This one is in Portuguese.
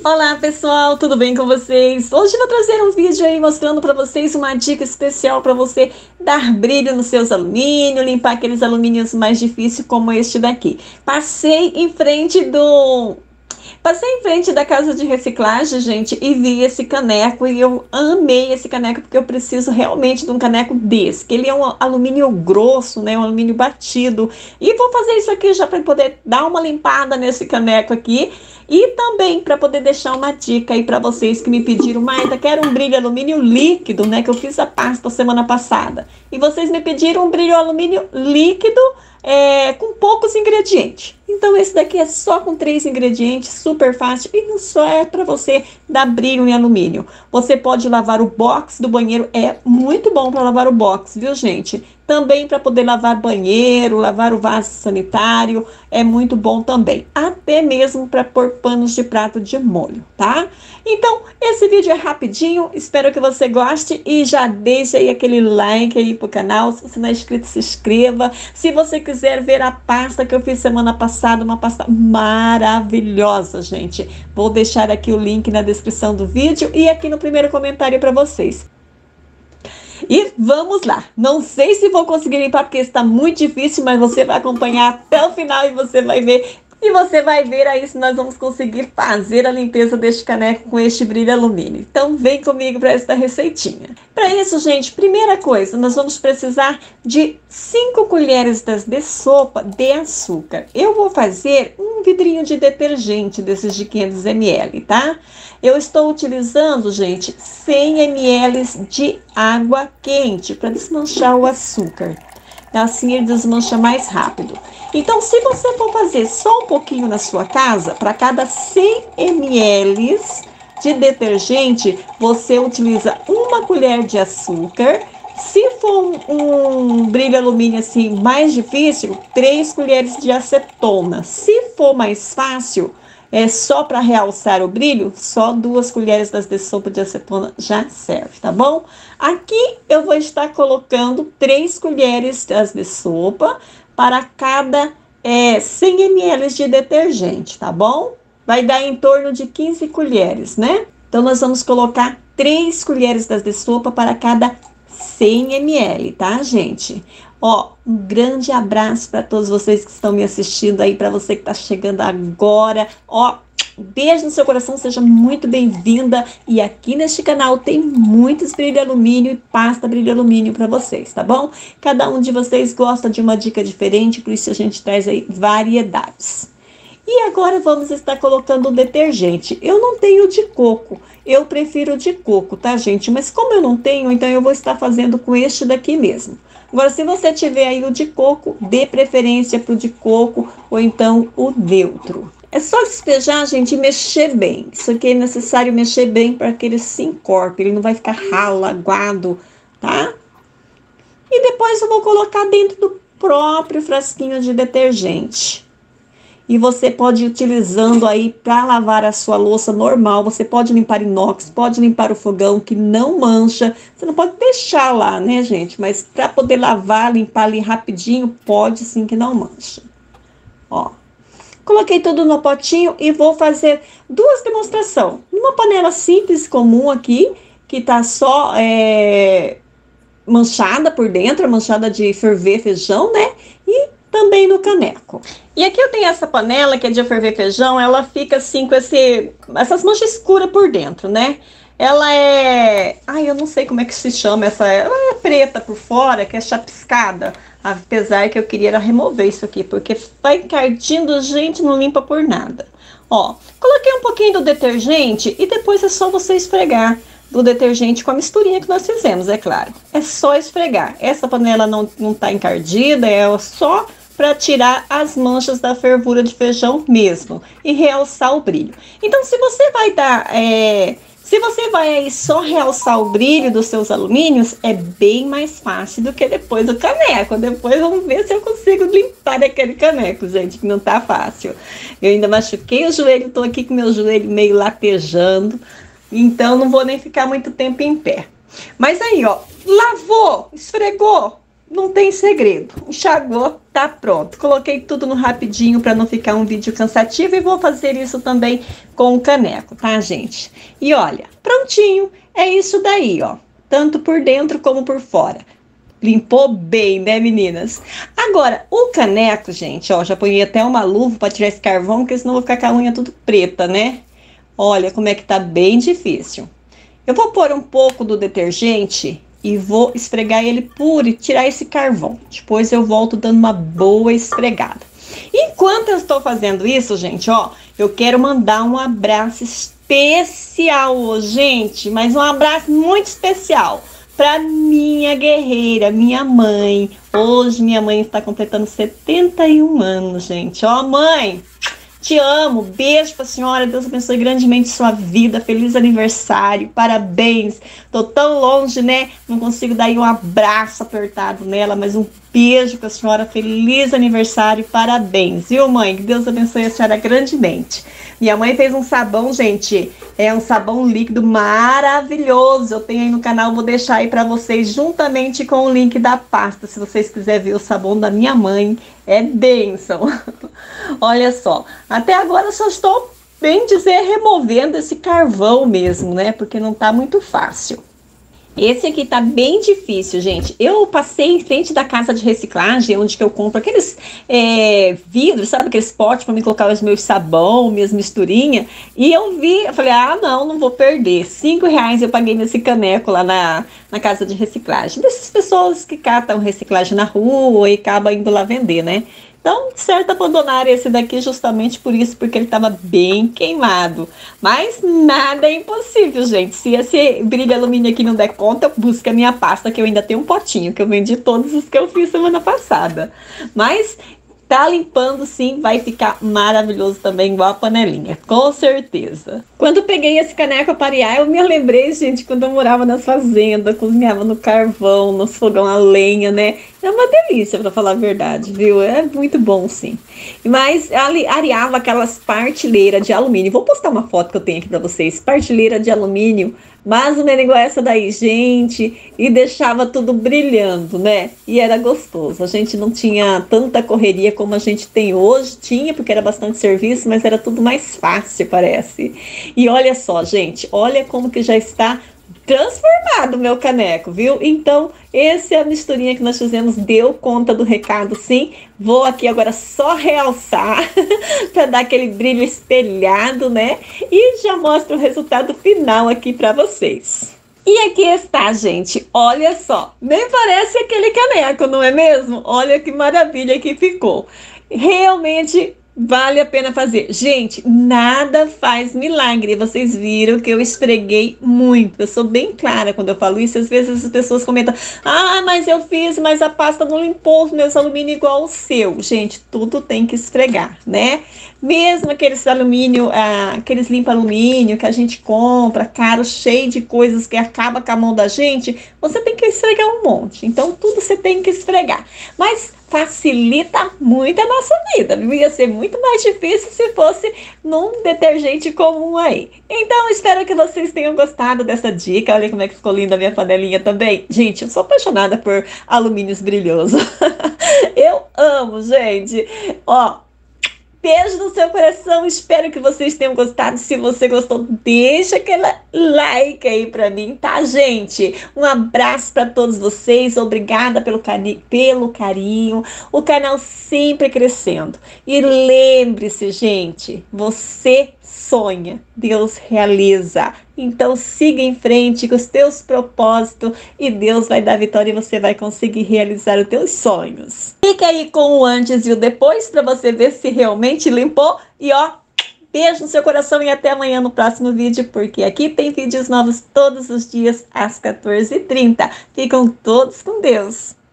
Olá pessoal, tudo bem com vocês? Hoje eu vou trazer um vídeo aí mostrando para vocês uma dica especial para você dar brilho nos seus alumínios, limpar aqueles alumínios mais difíceis como este daqui. Passei em frente da casa de reciclagem, gente, e vi esse caneco e eu amei esse caneco porque eu preciso realmente de um caneco desse, que ele é um alumínio grosso, né, um alumínio batido. E vou fazer isso aqui já para poder dar uma limpada nesse caneco aqui e também para poder deixar uma dica aí para vocês que me pediram, Maida, quero um brilho alumínio líquido, né, que eu fiz a pasta semana passada. E vocês me pediram um brilho alumínio líquido com poucos ingredientes. Então esse daqui é só com 3 ingredientes, super fácil e não só é para você dar brilho em alumínio. Você pode lavar o box do banheiro, é muito bom para lavar o box, viu gente? Também para poder lavar banheiro, lavar o vaso sanitário, é muito bom também. Até mesmo para pôr panos de prato de molho, tá? Então, esse vídeo é rapidinho, espero que você goste e já deixe aí aquele like aí pro canal. Se você não é inscrito, se inscreva. Se você quiser ver a pasta que eu fiz semana passada, uma pasta maravilhosa, gente. Vou deixar aqui o link na descrição do vídeo e aqui no primeiro comentário para vocês. E vamos lá, não sei se vou conseguir limpar porque está muito difícil, mas você vai acompanhar até o final e você vai ver. E você vai ver aí se nós vamos conseguir fazer a limpeza deste caneco com este brilho alumínio. Então vem comigo para esta receitinha. Para isso, gente, primeira coisa, nós vamos precisar de 5 colheres de sopa de açúcar. Eu vou fazer um vidrinho de detergente desses de 500 ml, tá? Eu estou utilizando, gente, 100 ml de água quente para desmanchar o açúcar. Assim ele desmancha mais rápido. Então, se você for fazer só um pouquinho na sua casa, para cada 100 ml de detergente, você utiliza 1 colher de açúcar. Se for um brilho alumínio assim mais difícil, 3 colheres de acetona. Se for mais fácil, só para realçar o brilho, só 2 colheres de sopa de acetona já serve, tá bom? Aqui eu vou estar colocando 3 colheres de sopa para cada 100 ml de detergente, tá bom? Vai dar em torno de 15 colheres, né? Então, nós vamos colocar 3 colheres de sopa para cada 100 ml, tá, gente? Ó, um grande abraço para todos vocês que estão me assistindo aí, para você que está chegando agora. Ó, beijo no seu coração, seja muito bem-vinda. E aqui neste canal tem muitos brilho alumínio e pasta brilho alumínio para vocês, tá bom? Cada um de vocês gosta de uma dica diferente, por isso a gente traz aí variedades. E agora vamos estar colocando o detergente. Eu não tenho de coco, eu prefiro de coco, tá, gente? Mas como eu não tenho, então eu vou estar fazendo com este daqui mesmo. Agora, se você tiver aí o de coco, dê preferência para o de coco ou então o neutro. É só despejar, gente, e mexer bem. Isso aqui é necessário mexer bem para que ele se encorpe, ele não vai ficar ralo, aguado, tá? E depois eu vou colocar dentro do próprio frasquinho de detergente. E você pode ir utilizando aí para lavar a sua louça normal. Você pode limpar inox, pode limpar o fogão que não mancha. Você não pode deixar lá, né, gente? Mas para poder lavar, limpar ali rapidinho, pode sim que não mancha. Ó, coloquei tudo no potinho e vou fazer 2 demonstrações. Numa panela simples, comum aqui, que tá só manchada por dentro, manchada de ferver feijão, né? E também no caneco. E aqui eu tenho essa panela que é de ferver feijão, ela fica assim com essas manchas escuras por dentro, né? Ela eu não sei como é que se chama ela é preta por fora, que é chapiscada. Apesar que eu queria remover isso aqui, porque vai encardindo, gente, não limpa por nada. Ó, coloquei um pouquinho do detergente e depois é só você esfregar do detergente com a misturinha que nós fizemos, é claro. É só esfregar. Essa panela não tá encardida, é só para tirar as manchas da fervura de feijão mesmo e realçar o brilho. Então, se você vai aí só realçar o brilho dos seus alumínios, é bem mais fácil do que depois do caneco. Depois vamos ver se eu consigo limpar aquele caneco, gente, que não tá fácil. Eu ainda machuquei o joelho, tô aqui com meu joelho meio latejando, então não vou nem ficar muito tempo em pé. Mas aí, ó, lavou, esfregou, não tem segredo. Enxagou, tá pronto. Coloquei tudo no rapidinho para não ficar um vídeo cansativo e vou fazer isso também com o caneco, tá, gente? E olha, prontinho. É isso daí, ó. Tanto por dentro como por fora. Limpou bem, né, meninas? Agora, o caneco, gente, ó, já ponhei até uma luva para tirar esse carvão, porque senão vou ficar com a unha tudo preta, né? Olha como é que tá bem difícil. Eu vou pôr um pouco do detergente e vou esfregar ele puro e tirar esse carvão. Depois eu volto dando uma boa esfregada. Enquanto eu estou fazendo isso, gente, ó, eu quero mandar um abraço especial hoje, gente, mas um abraço muito especial para minha guerreira, minha mãe. Hoje minha mãe está completando 71 anos, gente. Ó, mãe, te amo, beijo pra senhora, Deus abençoe grandemente sua vida, feliz aniversário, parabéns. Tô tão longe, né? Não consigo dar aí um abraço apertado nela, mas um beijo pra senhora, feliz aniversário, parabéns, viu, mãe? Que Deus abençoe a senhora grandemente. Minha mãe fez um sabão, gente, é um sabão líquido maravilhoso. Eu tenho aí no canal, vou deixar aí pra vocês juntamente com o link da pasta, se vocês quiserem ver o sabão da minha mãe, é bênção. Olha só, até agora eu só estou, bem dizer, removendo esse carvão mesmo, né? Porque não tá muito fácil. Esse aqui tá bem difícil, gente. Eu passei em frente da casa de reciclagem, onde que eu compro aqueles vidros, sabe? Aqueles potes para me colocar os meus sabão, minhas misturinhas. E eu vi, eu falei, ah, não vou perder. R$ 5 eu paguei nesse caneco lá na casa de reciclagem. Dessas pessoas que catam reciclagem na rua e acabam indo lá vender, né? Então, certo abandonar esse daqui justamente por isso, porque ele estava bem queimado. Mas nada é impossível, gente. Se esse brilho alumínio aqui não der conta, eu busco a minha pasta, que eu ainda tenho um potinho, que eu vendi todos os que eu fiz semana passada. Mas tá limpando sim, vai ficar maravilhoso também, igual a panelinha, com certeza. Quando peguei esse caneco para parear, eu me lembrei, gente, quando eu morava nas fazendas, cozinhava no carvão, nos fogão a lenha, né? É uma delícia, para falar a verdade, viu? É muito bom, sim. Mas areava aquelas partilheiras de alumínio. Vou postar uma foto que eu tenho aqui para vocês. Partilheira de alumínio, mais ou menos igual essa daí, gente. E deixava tudo brilhando, né? E era gostoso. A gente não tinha tanta correria como a gente tem hoje. Tinha, porque era bastante serviço, mas era tudo mais fácil, parece. E olha só, gente. Olha como que já está transformado o meu caneco, viu? Então, essa é a misturinha que nós fizemos, deu conta do recado, sim. Vou aqui agora só realçar para dar aquele brilho espelhado, né? E já mostro o resultado final aqui para vocês. E aqui está, gente, olha só, nem parece aquele caneco, não é mesmo? Olha que maravilha que ficou. Realmente vale a pena fazer. Gente, nada faz milagre. Vocês viram que eu esfreguei muito. Eu sou bem clara quando eu falo isso. Às vezes as pessoas comentam, ah, mas eu fiz, mas a pasta não limpou os meus alumínio igual o seu. Gente, tudo tem que esfregar, né? Mesmo aqueles alumínio, aqueles limpa-alumínio que a gente compra, caro, cheio de coisas que acaba com a mão da gente, você tem que esfregar um monte. Então, tudo você tem que esfregar. Mas facilita muito a nossa vida. Ia ser muito mais difícil se fosse num detergente comum aí. Então, espero que vocês tenham gostado dessa dica. Olha como é que ficou linda a minha panelinha também. Gente, eu sou apaixonada por alumínios brilhosos. Eu amo, gente. Ó, beijo no seu coração, espero que vocês tenham gostado. Se você gostou, deixa aquele like aí pra mim, tá, gente? Um abraço pra todos vocês, obrigada pelo carinho, o canal sempre crescendo. E lembre-se, gente, você sonha, Deus realiza. Então siga em frente com os teus propósitos e Deus vai dar vitória e você vai conseguir realizar os teus sonhos. Fica aí com o antes e o depois para você ver se realmente limpou. E ó, beijo no seu coração e até amanhã no próximo vídeo, porque aqui tem vídeos novos todos os dias às 14h30. Ficam todos com Deus.